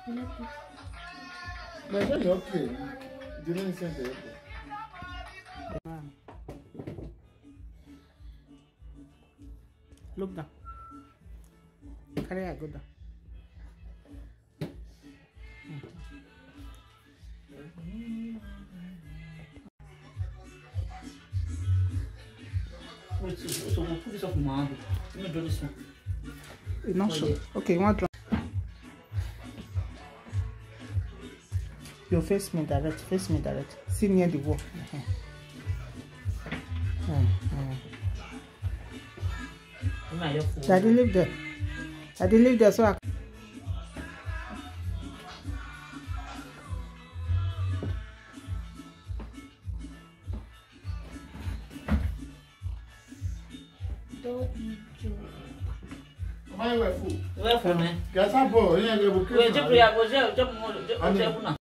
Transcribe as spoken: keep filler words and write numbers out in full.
But it's okay. You didn't send it. Look down. Carry her, go down. Wait, so, so we'll put this up in my hand. Let me do this one. It's not sure. Okay, you want to you face me direct, face me direct. See near the wall. Uh-huh. Uh-huh. Daddy live there. Daddy live there so I Why were food? Where for me? Get up, boy. Yeah, you will kill me.